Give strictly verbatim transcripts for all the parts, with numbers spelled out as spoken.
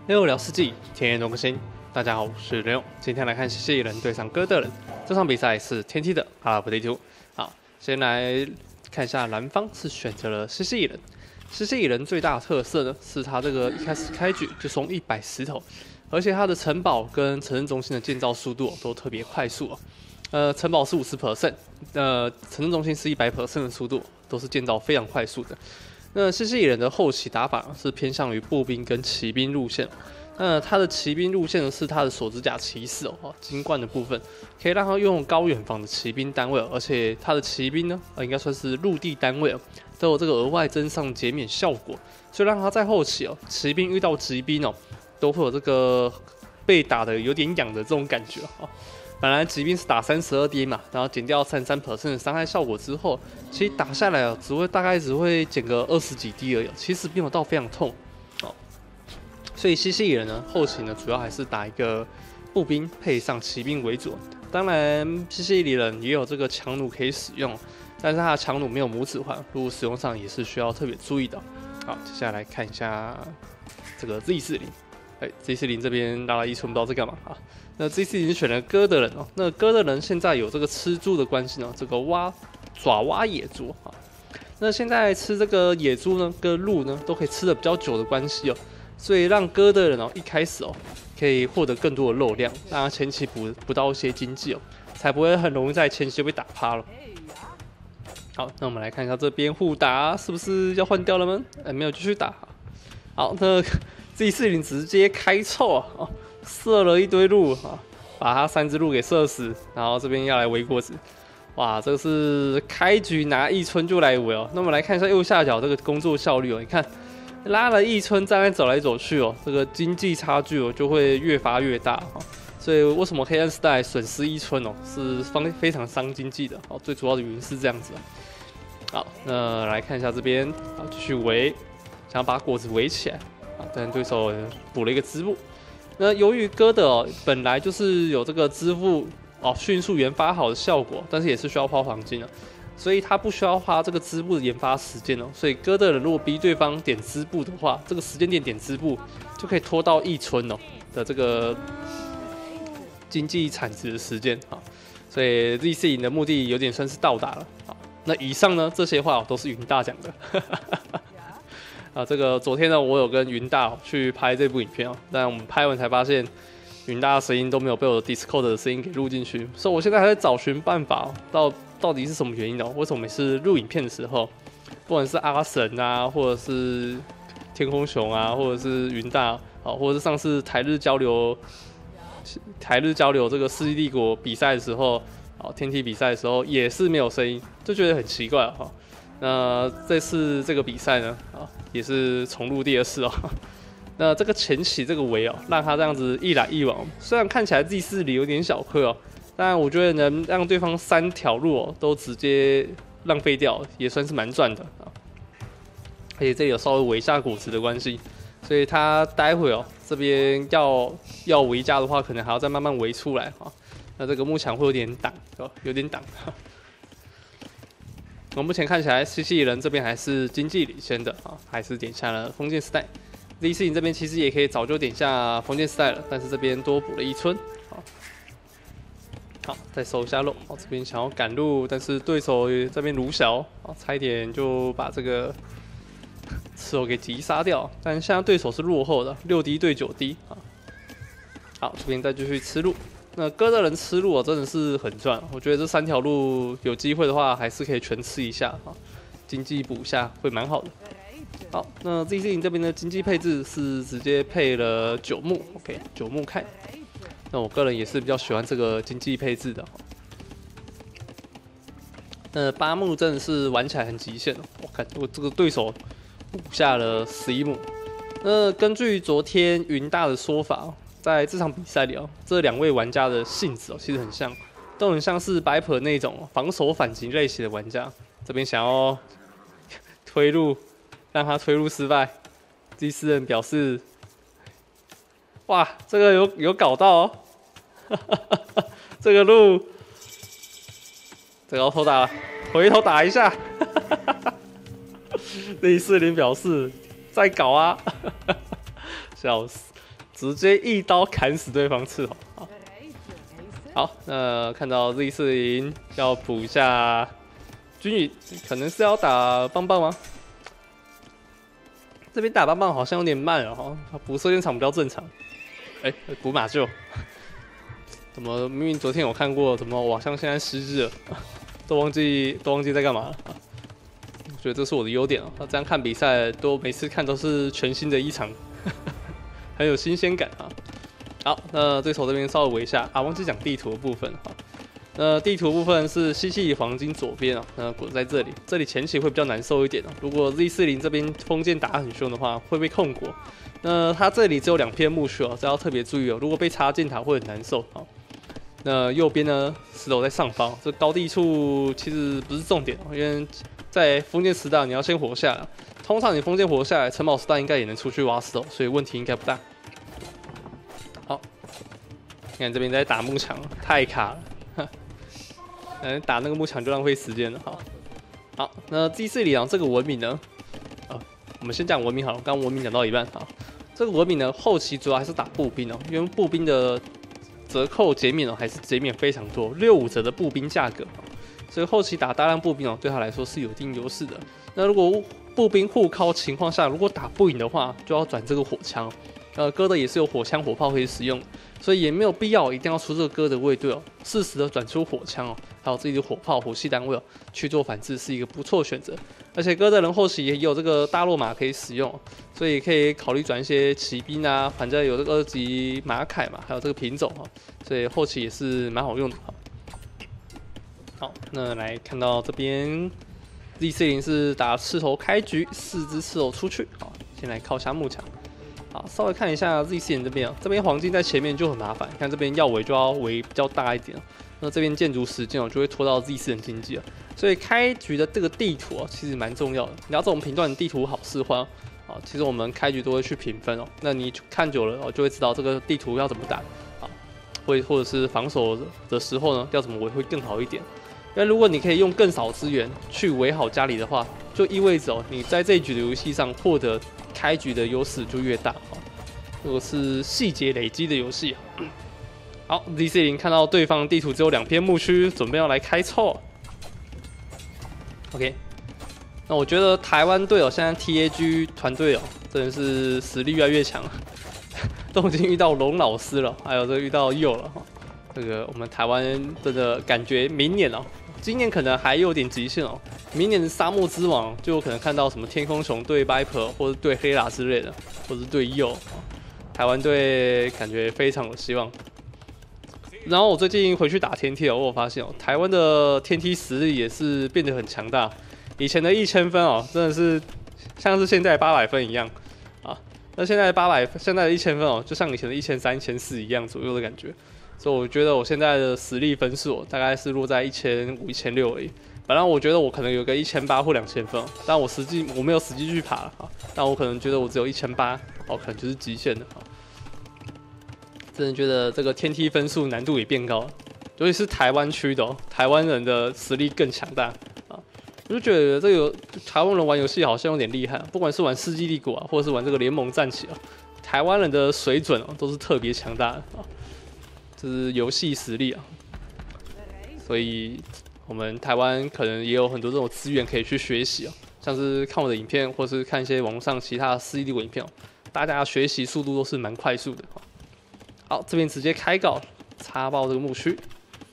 六聊世纪，天天都更新。大家好，我是刘勇，今天来看西西里人对上哥德人。这场比赛是天梯的阿拉伯地图。好，先来看一下蓝方是选择了西西里人。西西里人最大的特色呢，是它这个一开始开局就送一百石头，而且它的城堡跟城镇中心的建造速度都特别快速哦。呃，城堡是 百分之五十， 呃，城镇中心是 百分之百 的速度，都是建造非常快速的。那西西里人的后期打法是偏向于步兵跟骑兵路线。那他的骑兵路线呢是他的锁指甲骑士哦，金冠的部分可以让他拥有高远防的骑兵单位，而且他的骑兵呢，呃，应该算是陆地单位哦，都有这个额外增上减免效果，所以让他在后期哦，骑兵遇到骑兵哦，都会有这个被打的有点痒的这种感觉哦。本来骑兵是打 三十二 D 嘛，然后减掉 百分之三十三 的伤害效果之后，其实打下来哦，只会大概只会减个二十几 D 而已，其实并没有到非常痛哦。所以西西里人呢，后期呢主要还是打一个步兵配上骑兵为主。当然，西西里人也有这个强弩可以使用，但是他的强弩没有拇指环，如果使用上也是需要特别注意的。好，接下来看一下这个 Z 四零。哎 ，Z 四零这边拉了一村不知道在干嘛啊？那 Z 四零选了哥德人哦，那哥德人现在有这个吃猪的关系呢，这个蛙爪蛙野猪啊，那现在吃这个野猪呢跟鹿呢都可以吃的比较久的关系哦，所以让哥德人哦一开始哦可以获得更多的肉量，让他前期补补到一些经济哦，才不会很容易在前期就被打趴了。好，那我们来看一下这边互打是不是要换掉了吗？哎，没有，继续打。好，那 Z 四零直接开臭啊！哦，射了一堆鹿啊，把他三只鹿给射死，然后这边要来围果子，哇，这个是开局拿一村就来围哦。那我们来看一下右下角这个工作效率哦，你看拉了一村，在那走来走去哦，这个经济差距哦就会越发越大哦。所以为什么黑暗时代损失一村哦是方非常伤经济的哦？最主要的原因是这样子。好，那来看一下这边，好，继续围，想要把果子围起来。但对手补了一个织布。那由于哥德哦本来就是有这个织布哦迅速研发好的效果，但是也是需要花黄金的，所以他不需要花这个织布的研发时间哦。所以哥德人如果逼对方点织布的话，这个时间点点织布就可以拖到一村哦的这个经济产值的时间啊。所以 Z 四零的目的有点算是到达了啊。那以上呢这些话都是云大讲的。啊，这个昨天呢，我有跟云大去拍这部影片哦，但我们拍完才发现，云大的声音都没有被我的 Discord 的声音给录进去，所以我现在还在找寻办法，到到底是什么原因哦？为什么每次录影片的时候，不管是阿神啊，或者是天空熊啊，或者是云大，啊，或者是上次台日交流，台日交流这个世纪帝国比赛的时候，啊，天梯比赛的时候也是没有声音，就觉得很奇怪哈。那这次这个比赛呢，啊，也是重录第二次哦。那这个前期这个围哦，让他这样子一来一往，虽然看起来 Z 四零有点小颗哦，但我觉得能让对方三条路哦都直接浪费掉，也算是蛮赚的啊。而且这里有稍微围下果子的关系，所以他待会哦这边要要围家的话，可能还要再慢慢围出来啊。那这个幕墙会有点挡，哦，有点挡。我目前看起来，西西里人这边还是经济领先的啊，还是点下了封建时代。Z 四零这边其实也可以早就点下封建时代了，但是这边多补了一村。好，好，再收一下肉。好，这边想要赶路，但是对手这边卢小，啊，差一点就把这个刺偶给击杀掉。但现在对手是落后的，六 D 对九 D 啊。好，这边再继续吃路。那哥德人吃路真的是很赚，我觉得这三条路有机会的话，还是可以全吃一下啊，经济补一下会蛮好的。好，那 Z 四零这边的经济配置是直接配了九木 ，OK， 九木看。那我个人也是比较喜欢这个经济配置的。那八木真的是玩起来很极限哦，我看我这个对手补下了十一木。那根据昨天云大的说法，在这场比赛里哦，这两位玩家的性质哦，其实很像，都很像是白普那种防守反击类型的玩家。这边想要推入，让他推入失败。第四人表示：“哇，这个有有搞到哦，这个路，这个要偷打了，回头打一下。”第四零表示：“再搞啊！”笑死。 直接一刀砍死对方斥候。好，好，那看到 Z 四零要补一下军营，可能是要打棒棒吗？这边打棒棒好像有点慢了哈，补射箭场比较正常。哎、欸，补马厩，怎么明明昨天有看过，怎么我好像现在失智了，都忘记都忘记在干嘛了。我觉得这是我的优点啊，这样看比赛都每次看都是全新的一场，很有新鲜感啊。好，那对手这边稍微围一下啊，忘记讲地图的部分哈。那地图部分是西西里黄金左边啊，那果在这里，这里前期会比较难受一点哦。如果 Z 四零这边封建打很凶的话，会被控果。那它这里只有两片木须哦，这要特别注意哦。如果被插箭塔会很难受啊。那右边呢，石头在上方，这高地处其实不是重点哦，因为在封建时代你要先活下来，通常你封建活下来，城堡时代应该也能出去挖石头，所以问题应该不大。好，你看这边在打木墙，太卡了。嗯，打那个幕墙就浪费时间了。好，好，那 G 四里昂这个文明呢？呃，我们先讲文明好了。刚刚文明讲到一半，好，这个文明呢，后期主要还是打步兵哦，因为步兵的折扣减免哦，还是减免非常多，六五折的步兵价格，所以后期打大量步兵哦，对他来说是有一定优势的。那如果步兵互靠情况下，如果打不赢的话，就要转这个火枪。呃，哥的也是有火枪、火炮可以使用，所以也没有必要一定要出这个哥的卫队哦，适时的转出火枪哦，还有自己的火炮、火系单位哦，去做反制是一个不错的选择。而且哥的人后期也有这个大落马可以使用，所以可以考虑转一些骑兵啊，反正有这个二级马凯嘛，还有这个品种哦，所以后期也是蛮好用的。好，那来看到这边 Z 四零是打刺头开局，四只刺头出去，好，先来靠下幕墙。好，稍微看一下 Z 四零这边啊，这边黄金在前面就很麻烦，看这边要围就要围比较大一点，那这边建筑时间哦就会拖到 Z 四零经济了，所以开局的这个地图哦其实蛮重要的，你要这种评断地图好是坏啊，其实我们开局都会去评分哦，那你看久了哦就会知道这个地图要怎么打啊，或或者是防守的时候呢要怎么围会更好一点，因为如果你可以用更少资源去围好家里的话，就意味着哦你在这一局的游戏上获得开局的优势就越大啊，这个是细节累积的游戏。好 ，Z 四零看到对方地图只有两片牧区，准备要来开臭。OK， 那我觉得台湾队哦，现在 T A G 团队哦，真的是实力越来越强，都已经遇到龙老师了，还有这个遇到佑了。这个我们台湾真的感觉明年哦，今年可能还有点极限哦。明年的沙漠之王就有可能看到什么天空熊对 Viper 或者对黑拉之类的，或者对鼬，台湾队感觉非常有希望。然后我最近回去打天梯哦，我有发现哦，台湾的天梯实力也是变得很强大。以前的一千分哦，真的是像是现在八百分一样啊。那现在八百，现在的一千分哦，就像以前的一千三、一千四一样左右的感觉。所以我觉得我现在的实力分数、哦、大概是落在一千五、一千六而已。本来我觉得我可能有个一千八或两千分、哦，但我实际我没有实际去爬啊，但我可能觉得我只有一千八，哦，可能就是极限的啊。真的觉得这个天梯分数难度也变高了，尤其是台湾区的、哦，台湾人的实力更强大啊。我就觉得这个台湾人玩游戏好像有点厉害，不管是玩世纪帝国啊，或者是玩这个联盟战旗啊，台湾人的水准哦都是特别强大的啊。这是游戏实力啊，所以我们台湾可能也有很多这种资源可以去学习啊，像是看我的影片，或是看一些网络上其他的世纪帝国影片，大家学习速度都是蛮快速的。好，这边直接开搞，插爆这个牧区。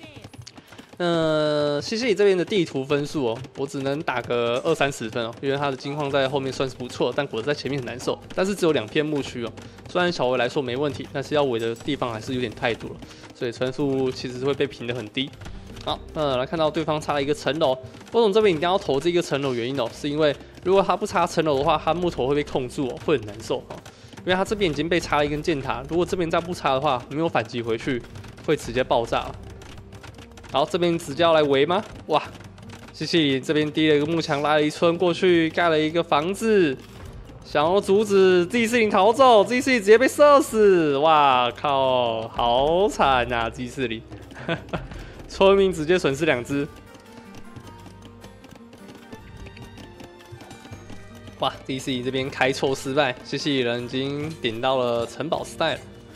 那西西里这边的地图分数哦，我只能打个二三十分哦，因为它的金矿在后面算是不错，但果子在前面很难受。但是只有两片牧区哦，虽然小围来说没问题，但是要围的地方还是有点太多了，所以分数其实会被评得很低。好，那来看到对方插了一个城楼，波总这边一定要投这个城楼，原因哦，是因为如果他不插城楼的话，他木头会被控住哦，会很难受哦。因为他这边已经被插了一根箭塔，如果这边再不插的话，没有反击回去，会直接爆炸。好，这边直接要来围吗？哇，西西里这边滴了一个木墙，拉了一村过去，盖了一个房子，想要阻止 Z 四零逃走 ，Z 四零直接被射死。哇靠，好惨啊 ！Z 四零，村民直接损失两只。哇 ，Z 四零这边开错失败，西西里人已经顶到了城堡时代了。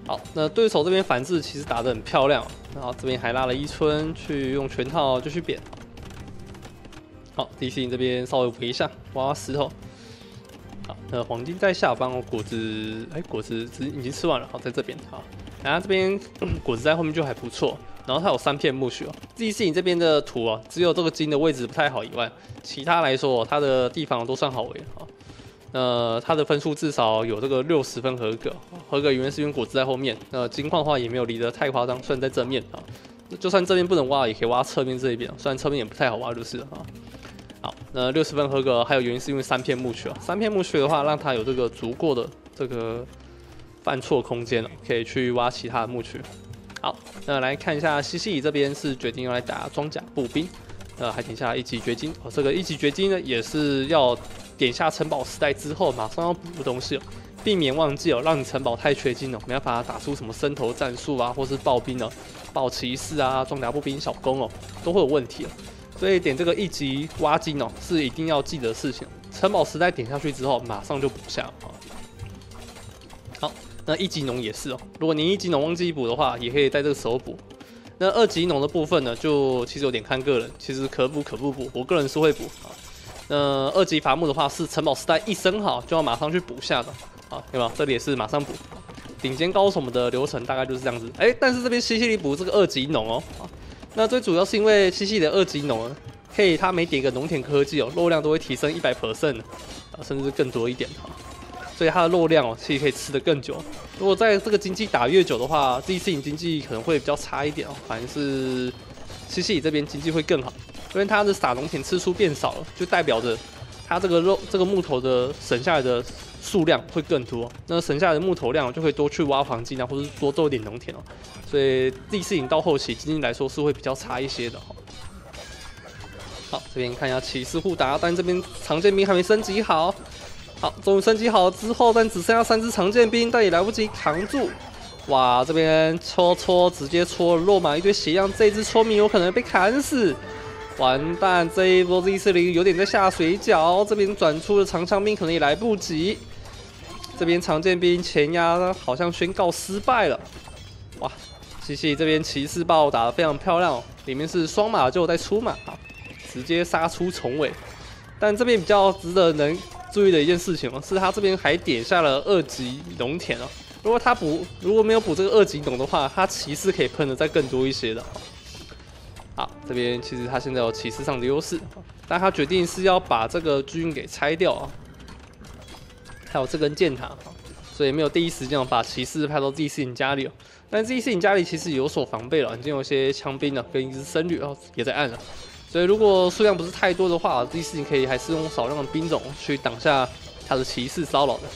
好，那对手这边反制其实打得很漂亮，然后这边还拉了一村去用拳套就去扁。好，地心这边稍微围一下，挖石头。好，那黄金在下方，果子哎、欸，果子已经吃完了，好，在这边好，然后这边果子在后面就还不错。 然后它有三片木须哦。Z 四零这边的图哦，只有这个金的位置不太好以外，其他来说、哦、它的地方都算好围啊。呃，它的分数至少有这个六十分合格，合格原因是因为果子在后面。呃，金矿的话也没有离得太夸张，虽然在正面啊，就算这边不能挖，也可以挖侧面这一边，虽然侧面也不太好挖就是了啊。好，那六十分合格，还有原因是因为三片木须啊，三片木须的话，让它有这个足够的这个犯错空间哦，可以去挖其他的木须。 好，那来看一下西西里这边是决定要来打装甲步兵，呃，还点下一级绝金哦。这个一级绝金呢，也是要点下城堡时代之后马上要补的东西哦，避免忘记哦，让你城堡太缺金哦，没办法打出什么伸头战术啊，或是暴兵哦、暴骑士啊、装甲步兵、小弓哦，都会有问题哦。所以点这个一级挖金哦，是一定要记得的事情。城堡时代点下去之后，马上就补下啊。好。 那一级农也是哦，如果你一级农忘记补的话，也可以在这个时候补。那二级农的部分呢，就其实有点看个人，其实可补可不补，我个人是会补啊。那二级伐木的话，是城堡时代一升好就要马上去补下的啊，有没有？这里也是马上补。顶尖高手们的流程大概就是这样子。哎、欸，但是这边西西里补这个二级农哦，啊，那最主要是因为西西里的二级农可以，它每点一个农田科技哦，肉量都会提升一百 percent 啊，甚至更多一点啊。 所以它的肉量哦，其实可以吃得更久。如果在这个经济打越久的话，这一次经济可能会比较差一点哦。反正是西西里这边经济会更好，因为它的撒农田次数变少了，就代表着它这个肉这个木头的省下来的数量会更多。那省下来的木头量就可以多去挖黄金啊，或者多做一点农田哦。所以第四营到后期经济来说是会比较差一些的哦。好，这边看一下骑士互打，但这边长剑兵还没升级好。 好，终于升级好之后，但只剩下三支长剑兵，但也来不及扛住。哇，这边戳戳直接戳落满一堆血样，这只戳迷有可能被砍死。完蛋，这一波 Z 四零有点在下水饺。这边转出的长枪兵可能也来不及。这边长剑兵前压好像宣告失败了。哇，西西这边骑士炮打得非常漂亮哦，里面是双马就在出马，直接杀出重围。但这边比较值得人 注意的一件事情哦，是他这边还点下了二级农田哦。如果他补如果没有补这个二级农的话，他骑士可以喷的再更多一些的。好，这边其实他现在有骑士上的优势，但他决定是要把这个军给拆掉啊，还有这根箭塔，所以没有第一时间把骑士派到 Z 四零家里哦。但 Z 四零家里其实有所防备了，已经有一些枪兵了，跟一只僧侣哦也在按了。 所以，如果数量不是太多的话，第四你可以还是用少量的兵种去挡下他的骑士骚扰的。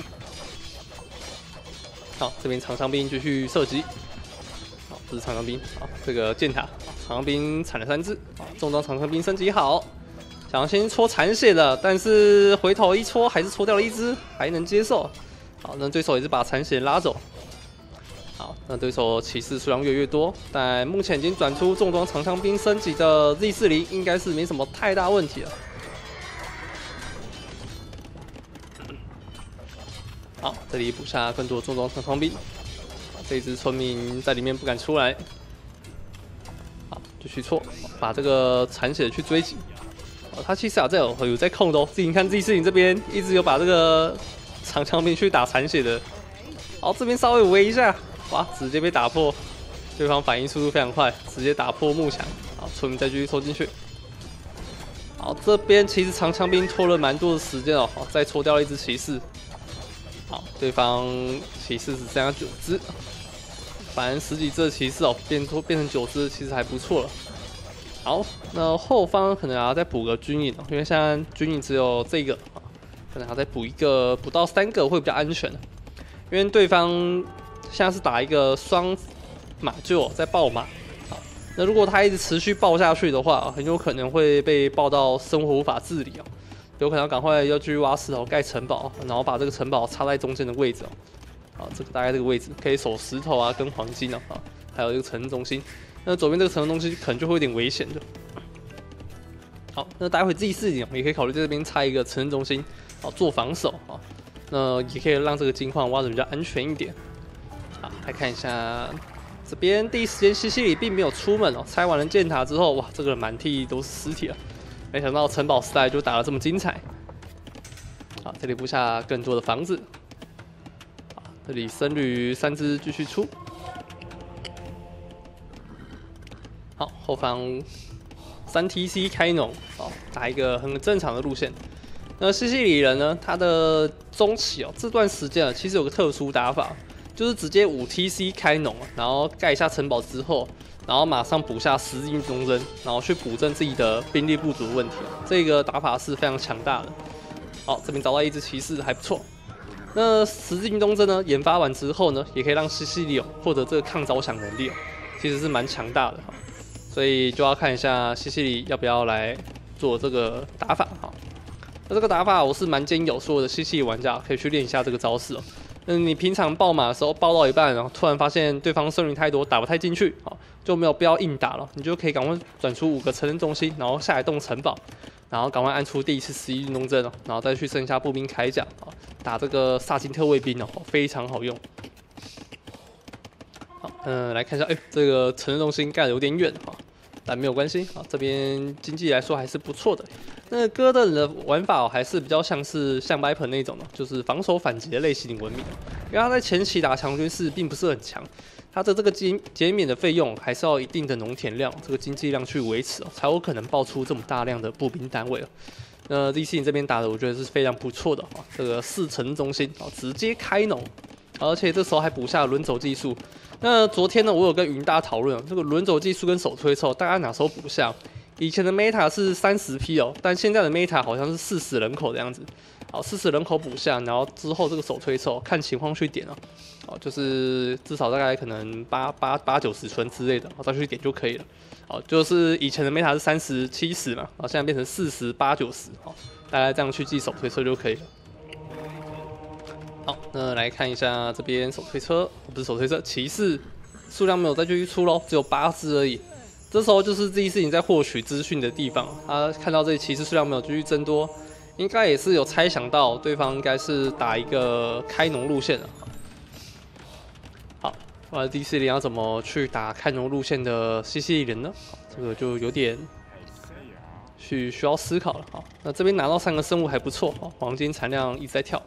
好，这边长枪兵继续射击。好，这是长枪兵。好，这个箭塔，长枪兵铲了三只。好，重装长枪兵升级好，想要先戳残血的，但是回头一戳还是戳掉了一只，还能接受。好，那对手也是把残血拉走。 好，那对手骑士数量越来越多，但目前已经转出重装长枪兵升级的 Z 四零，应该是没什么太大问题了。好，这里补下更多重装长枪兵。这一只村民在里面不敢出来。好，继续戳，把这个残血去追击。哦，他其实啊在有有在控的哦。自己看 Z 四零这边一直有把这个长枪兵去打残血的。好，这边稍微围一下。 哇！直接被打破，对方反应速度非常快，直接打破幕墙。好，村民再继续抽进去。好，这边其实长枪兵拖了蛮多的时间哦，好，再抽掉了一只骑士。好，对方骑士只剩下九只，反正十几只的骑士哦，变拖变成九只，其实还不错了。好，那后方可能还要再补个军营哦，因为现在军营只有这个啊，可能还要再补一个，补到三个会比较安全。因为对方 现在是打一个双马厩在爆马，好，那如果他一直持续爆下去的话，很有可能会被爆到生活无法自理哦，有可能赶快要去挖石头盖城堡，然后把这个城堡插在中间的位置哦，好，这个大概这个位置可以守石头啊跟黄金哦，好，还有一个城镇中心，那左边这个城镇中心可能就会有点危险的。好，那待会自己四零也可以考虑在这边插一个城镇中心，好做防守啊，那也可以让这个金矿挖的比较安全一点。 来看一下这边，第一时间西西里并没有出门哦。拆完了箭塔之后，哇，这个满地都是尸体了。没想到城堡时代就打得这么精彩。好，这里布下更多的房子。好，这里僧侣三只继续出。好，后方三 T C 开农，哦，打一个很正常的路线。那西西里人呢，他的中期哦，这段时间啊，其实有个特殊打法。 就是直接五 T C 开农，然后盖一下城堡之后，然后马上补下十字军东征，然后去补正自己的兵力不足的问题。这个打法是非常强大的。好，这边找到一支骑士还不错。那十字军东征呢，研发完之后呢，也可以让西西里获得这个抗招降能力哦，其实是蛮强大的哈。所以就要看一下西西里要不要来做这个打法哈。那这个打法我是蛮建议有所有的西西里玩家可以去练一下这个招式哦。 嗯，你平常爆马的时候爆到一半，然后突然发现对方生灵太多，打不太进去，好就没有必要硬打了，你就可以赶快转出五个城镇中心，然后下来动城堡，然后赶快按出第一次十一运动阵哦，然后再去剩下步兵铠甲，好打这个萨金特卫兵哦，非常好用。好，嗯、呃，来看一下，哎、欸，这个城镇中心盖的有点远哈，但没有关系啊，这边经济来说还是不错的。 那哥的人的玩法、哦、还是比较像是像 Viper 那种的，就是防守反击的类型文明。因为他在前期打强军事并不是很强，他的这个减减免的费用还是要一定的农田量，这个经济量去维持哦，才有可能爆出这么大量的步兵单位哦。那 D C 这边打的我觉得是非常不错的哦，这个四城中心哦直接开农，而且这时候还补下轮走技术。那昨天呢，我有跟云大讨论，这个轮走技术跟手推车大概哪时候补下？ 以前的 meta 是三十匹哦，但现在的 meta 好像是四十人口的样子。好，四十人口补下，然后之后这个手推车看情况去点哦。哦，就是至少大概可能八八八九十村之类的，再去点就可以了。好，就是以前的 meta 是三十七十嘛，然后现在变成四十八九十，好，大概这样去记手推车就可以了。好，那来看一下这边手推车，不是手推车，骑士数量没有再继续出喽，只有八只而已。 这时候就是这一事情在获取资讯的地方。他看到这里骑士数量没有继续增多，应该也是有猜想到对方应该是打一个开农路线的。好，那 D 四零要怎么去打开农路线的西西里人呢？这个就有点去需要思考了。好，那这边拿到三个生物还不错，黄金产量一直在跳。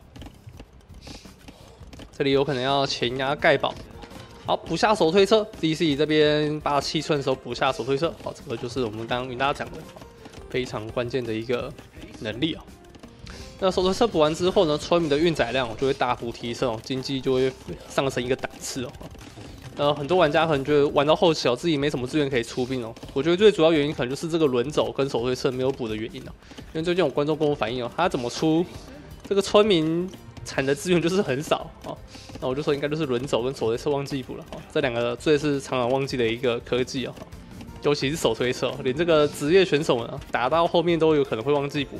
这里有可能要前压盖堡。 好，补下手推车 ，D C 这边八七寸的时候补下手推车，好，这个就是我们刚刚云大讲的非常关键的一个能力哦。那手推车补完之后呢，村民的运载量就会大幅提升哦，经济就会上升一个档次哦。呃，很多玩家可能觉得玩到后期哦，自己没什么资源可以出兵哦。我觉得最主要原因可能就是这个轮走跟手推车没有补的原因哦。因为最近有观众跟我反映哦，他怎么出这个村民产的资源就是很少哦。 那我就说应该就是轮走跟手推车忘记补了哦，这两个最是常常忘记的一个科技哦，尤其是手推车，连这个职业选手呢打到后面都有可能会忘记补。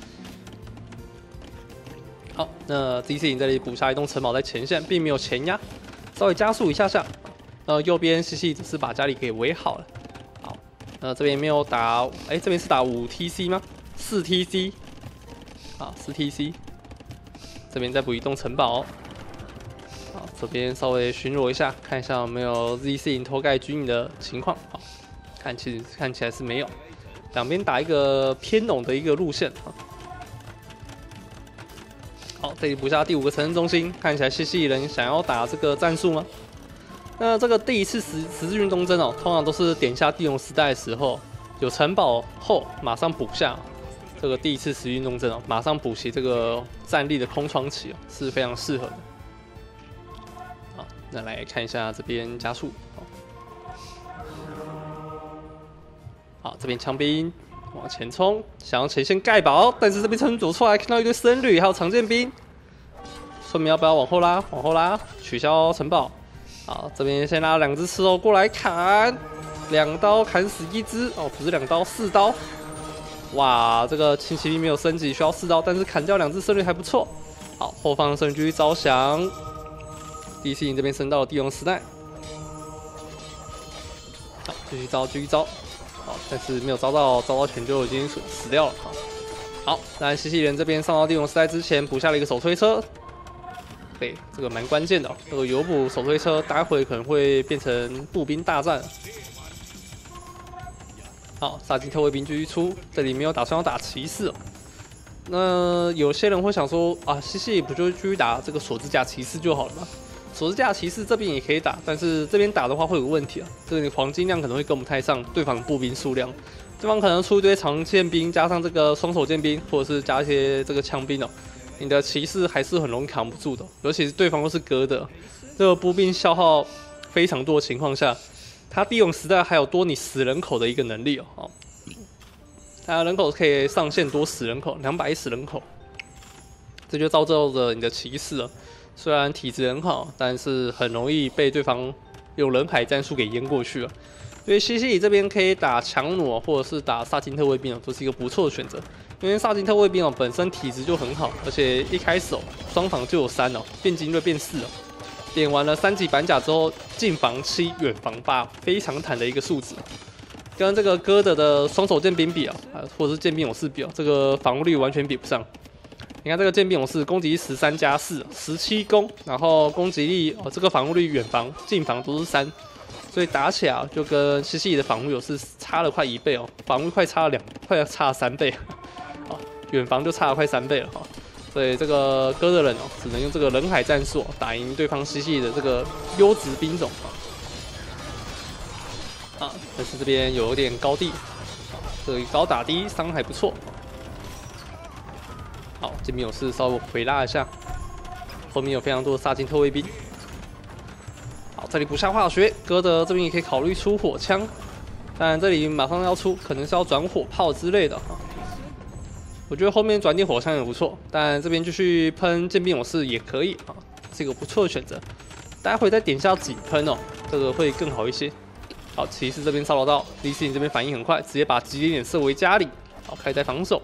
好，那 D C 营这里补下一栋城堡在前线，并没有前压，稍微加速一下下。呃，右边西西只是把家里给围好了。好，那这边没有打，哎、欸，这边是打五 T C 吗？四 T C， 好，四 T C， 这边再补一栋城堡。 好，这边稍微巡逻一下，看一下有没有 Z C 营偷盖军营的情况。好，看其实看起来是没有，两边打一个偏农的一个路线。好，这里补下第五个城镇中心，看起来西西里人想要打这个战术吗？那这个第一次十十字军东征哦，通常都是点下地龙时代的时候，有城堡后马上补下这个第一次十字军东征哦，马上补齐这个战力的空窗期哦，是非常适合的。 那来看一下这边加速，好，这边枪兵往前冲，想要前线盖堡，但是这边村主出来看到一堆僧侣，还有长剑兵，村民要不要往后拉？往后拉，取消城堡。好，这边先拉两只斥候过来砍，两刀砍死一只，哦，不是两刀，四刀。哇，这个轻骑兵没有升级，需要四刀，但是砍掉两只僧侣还不错。好，后方僧侣继续招降。 D C 营这边升到了地龙时代，好，继续招，继续招，好，但是没有招到，招到前就已经死死掉了。好，好，那西西人这边上到地龙时代之前补下了一个手推车， 对，这个蛮关键的、哦。这个油补手推车，待会可能会变成步兵大战。好，萨金特卫兵继续出，这里没有打算要打骑士、哦。那有些人会想说啊，西西里不就继续打这个锁子甲骑士就好了吗？锁子甲骑士这边也可以打，但是这边打的话会有个问题啊，这个你黄金量可能会跟不太上对方的步兵数量，对方可能出一堆长剑兵，加上这个双手剑兵，或者是加一些这个枪兵哦。 你的骑士还是很容易扛不住的，尤其是对方都是割的，这个步兵消耗非常多的情况下，他第勇时代还有多你死人口的一个能力哦。他人口可以上限多死人口，两百死人口，这就造就着你的骑士啊，虽然体质很好，但是很容易被对方用人海战术给淹过去了。所以西西里这边可以打强弩或者是打萨金特卫兵哦，都是一个不错的选择。 因为萨金特卫兵哦本身体质就很好，而且一开始哦双防就有三哦，变精锐变四哦，点完了三级板甲之后，近防七，远防八，非常坦的一个数值。跟这个哥德的双手剑兵比啊，或者是剑兵勇士比哦，这个防御率完全比不上。你看这个剑兵勇士攻击力十三加四，十七攻，然后攻击力哦这个防御率远防、近防都是三，所以打起来、啊、就跟西西里的防御有是差了快一倍哦，防御快差了两，快差了三倍。 远防就差了快三倍了哈，所以这个哥德人哦，只能用这个人海战术打赢对方西西的这个优质兵种啊。但是这边有点高地，啊，这个高打低，伤还不错。好，这边勇士稍微回拉一下，后面有非常多的萨金特卫兵。好，这里补下化学，哥德这边也可以考虑出火枪，但这里马上要出，可能是要转火炮之类的哈。 我觉得后面转点火枪也不错，但这边继续喷剑兵勇士也可以啊，是一个不错的选择。待会再点下几喷哦，这个会更好一些。好，骑士这边骚扰到，李斯林这边反应很快，直接把极点点设为家里，好，开始在防守。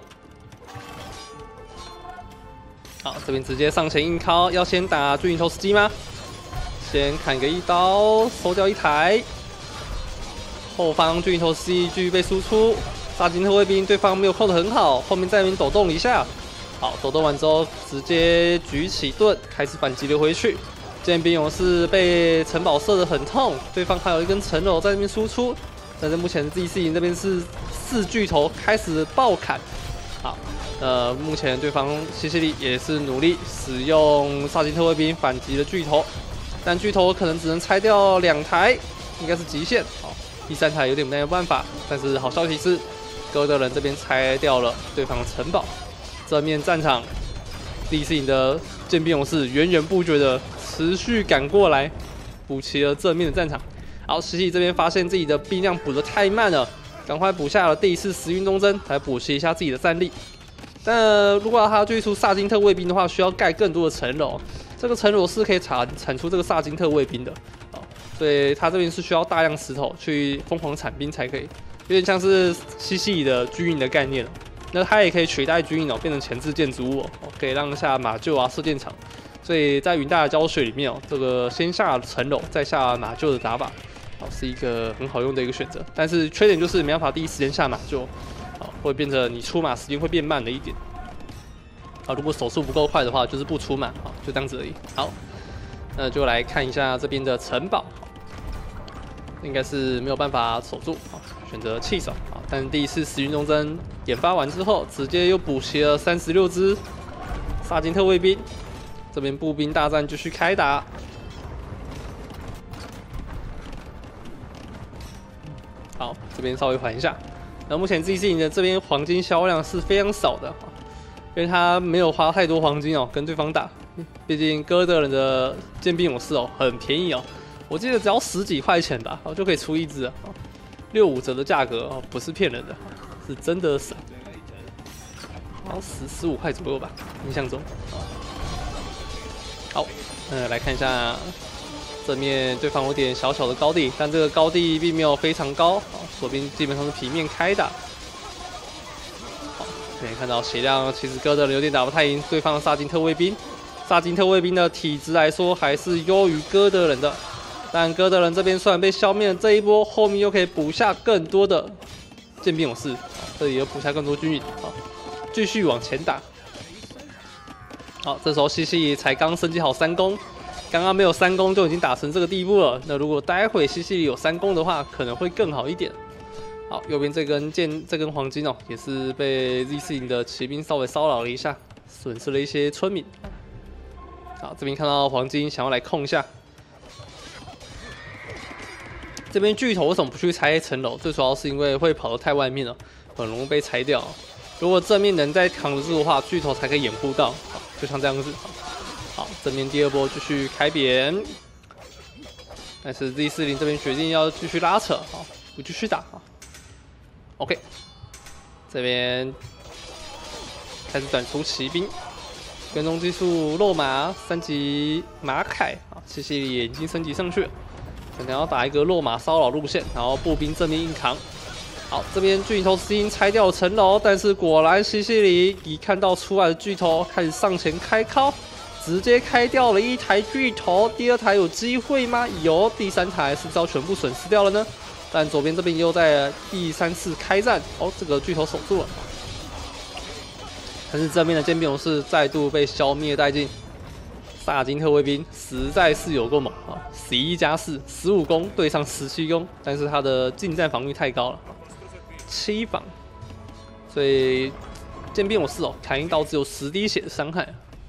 好，这边直接上前硬敲，要先打巨型投石机吗？先砍个一刀，收掉一台。后方巨型投石机继续被输出。 萨金特卫兵对方没有控得很好，后面在那边抖动一下，好，抖动完之后直接举起盾开始反击了回去。剑兵勇士被城堡射得很痛，对方还有一根城楼在那边输出，但是目前 Z C 营这边是四巨头开始爆砍，好，呃，目前对方西西里也是努力使用萨金特卫兵反击了巨头，但巨头可能只能拆掉两台，应该是极限，好，第三台有点没有办法，但是好消息是。 哥德人这边拆掉了对方的城堡，正面战场，李斯营的剑兵勇士源源不绝的持续赶过来，补齐了正面的战场。然后西西这边发现自己的兵量补得太慢了，赶快补下了第一次时运东征，来补齐一下自己的战力。但、呃、如果要他追出萨金特卫兵的话，需要盖更多的城楼，这个城楼是可以产产出这个萨金特卫兵的，啊，所以他这边是需要大量石头去疯狂产兵才可以。 有点像是西西里的军营的概念，那它也可以取代军营哦，变成前置建筑物哦，可以让下马厩啊、射箭场。所以在云大的教学里面哦，这个先下城楼再下马厩的打法，哦是一个很好用的一个选择。但是缺点就是没办法第一时间下马厩，哦会变成你出马时间会变慢了一点。啊，如果手速不够快的话，就是不出马啊，就这样子而已。好，那就来看一下这边的城堡，应该是没有办法守住啊。 选择弃守啊，但第一次时运东征研发完之后，直接又补齐了三十六只萨金特卫兵。这边步兵大战继续开打。好，这边稍微缓一下。那目前 Z C 营的这边黄金销量是非常少的，因为他没有花太多黄金哦跟对方打。毕竟哥德人的剑兵勇士哦很便宜哦，我记得只要十几块钱吧，就可以出一只啊。 六五折的价格哦，不是骗人的，是真的省，好像十十五块左右吧，印象中。好，呃，来看一下正面对方有点小小的高地，但这个高地并没有非常高，啊，左边基本上是平面开打。好，可以看到血量其实哥德人有点打不太赢对方的萨金特卫兵，萨金特卫兵的体质来说还是优于哥德人的。 但哥德人这边虽然被消灭了这一波，后面又可以补下更多的剑兵勇士，这里又补下更多军营啊，继续往前打。 好，这时候西西里才刚升级好三攻，刚刚没有三攻就已经打成这个地步了。那如果待会西西里有三攻的话，可能会更好一点。好，右边这根剑，这根黄金哦，也是被 Z 四零的骑兵稍微骚扰了一下，损失了一些村民。好，这边看到黄金想要来控一下。这边巨头为什么不去拆层楼？最主要是因为会跑得太外面了，很容易被拆掉。如果正面能再扛得住的话，巨头才可以掩护到。好，就像这样子。好，正面第二波继续开扁，但是 Z 四零这边决定要继续拉扯，好，不继续打。OK， 这边开始转出骑兵，跟踪技术肉马三级马凯啊，西西里也已经升级上去了。可能要打一个落马骚扰路线，然后步兵正面硬扛。好，这边巨头已经拆掉了层楼，但是果然西西里一看到出来的巨头，开始上前开敲，直接开掉了一台巨头。第二台有机会吗？有，第三台是不是要全部损失掉了呢？但左边这边又在第三次开战，哦，这个巨头守住了，但是正面的剑兵勇士再度被消灭殆尽。萨金特卫兵实在是有够猛啊！十一加四，十五攻对上十七攻，但是他的近战防御太高了，七防，所以剑兵勇士哦，砍一刀只有十滴血的伤害。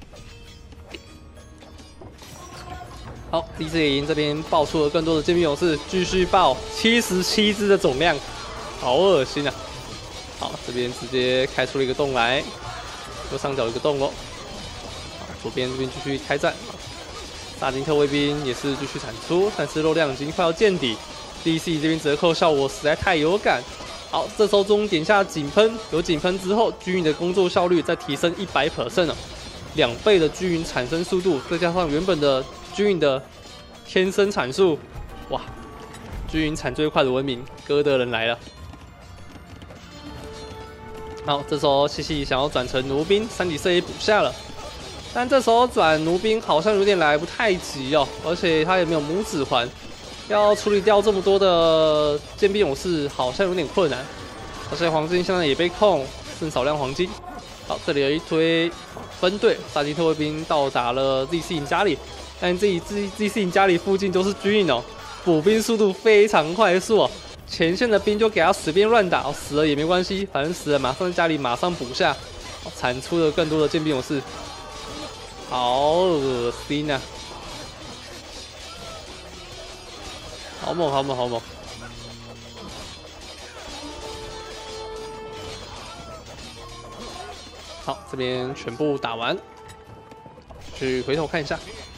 好，第四野营这边爆出了更多的剑兵勇士，继续爆七十七只的总量，好恶心啊！好，这边直接开出了一个洞来，右上角有一个洞哦。左边这边继续开战，萨金特卫兵也是继续产出，但是肉量已经快要见底。D C 这边折扣效果实在太有感。好，这时候中点下井喷，有井喷之后，军营的工作效率再提升 百分之百 哦，两倍的军营产生速度，再加上原本的军营的天生产数，哇，军营产最快的文明，哥德人来了。好，这时候西西想要转成弩兵，三级射也补下了。但这时候转弩兵好像有点来不太及哦，而且他也没有拇指环，要处理掉这么多的剑兵勇士好像有点困难。而且黄金现在也被控，剩少量黄金。好，这里有一堆分队，萨金特卫兵到达了 Z 四营家里，但这里 Z 四营家里附近都是军营哦，补兵速度非常快速哦。前线的兵就给他随便乱打，死了也没关系，反正死了马上在家里马上补下，产出了更多的剑兵勇士。好恶心啊！好猛，好猛，好猛！好，这边全部打完，去回头看一下。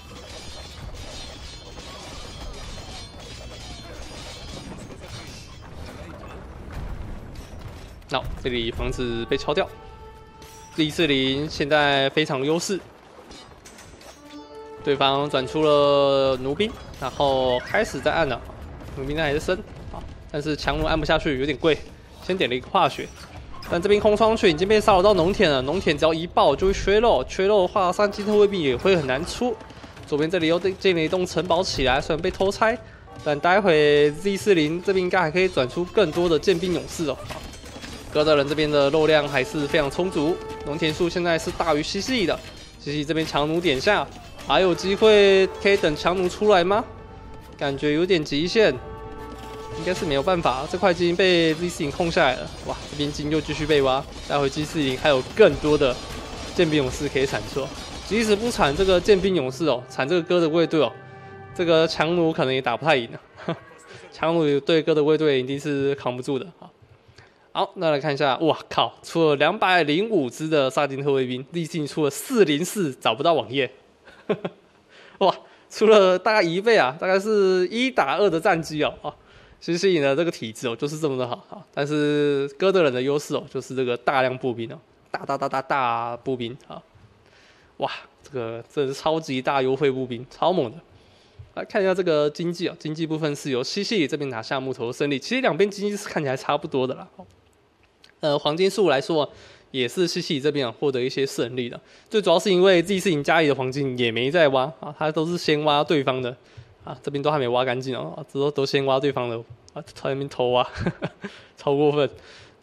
好，这里房子被敲掉。Z 四零现在非常优势。对方转出了弩兵，然后开始在按了，弩兵还是升，好，但是强弩按不下去，有点贵，先点了一个化学，但这边空窗群已经被骚扰到农田了，农田只要一爆就会缺肉，缺肉的话，三金特卫兵也会很难出。左边这里又建了一栋城堡起来，虽然被偷拆，但待会 Z 四零这边应该还可以转出更多的剑兵勇士哦。哥德人这边的肉量还是非常充足，农田数现在是大于西西里的，西西里这边强弩点下。还有机会可以等强弩出来吗？感觉有点极限，应该是没有办法。这块金被 Z 四零控下来了，哇！这边金又继续被挖，待会 G 四零还有更多的剑兵勇士可以产出。即使不产这个剑兵勇士哦，产这个哥的卫队哦，这个强弩可能也打不太赢了。强弩对哥的卫队一定是扛不住的。好，那来看一下，哇靠！出了两百零五只的萨金特卫兵 ，Z 四零出了四零四，找不到网页。哇，出了大概一倍啊，大概是一打二的战绩哦啊！西西里的这个体质哦，就是这么的好啊。但是哥德人的优势哦，就是这个大量步兵哦，大大大大大步兵啊！哇，这个这是超级大优惠步兵，超猛的。来看一下这个经济啊，经济部分是由西西里这边拿下木头的胜利，其实两边经济是看起来差不多的啦。呃，黄金数来说。也是西西里这边获得一些胜利的，最主要是因为 Z 四零家里的黄金也没在挖啊，他都是先挖对方的啊，这边都还没挖干净哦，这都都先挖对方的啊，在那边偷挖，呵呵超过分。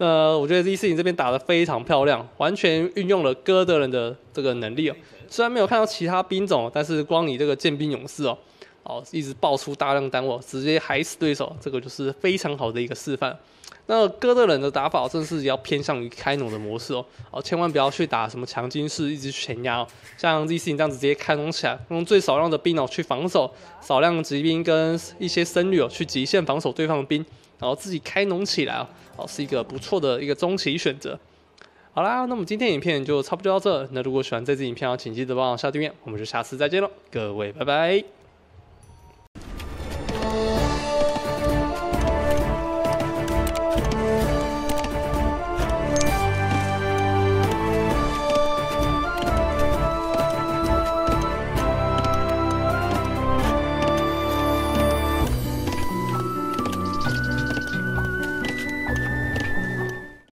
呃，我觉得 Z 四零这边打得非常漂亮，完全运用了哥德人的这个能力哦。虽然没有看到其他兵种，但是光你这个剑兵勇士哦，哦，一直爆出大量单位，直接海死对手，这个就是非常好的一个示范。那哥德人的打法正是要偏向于开农的模式哦，哦，千万不要去打什么强军式，一直去前压哦。像 Z 四零这样子直接开农起来，用最少量的兵哦去防守，少量骑兵跟一些僧侣哦去极限防守对方的兵，然后自己开农起来哦，哦，是一个不错的一个中期选择。好啦，那么今天影片就差不多到这。那如果喜欢这支影片，请记得帮我下订阅，我们就下次再见喽，各位拜拜。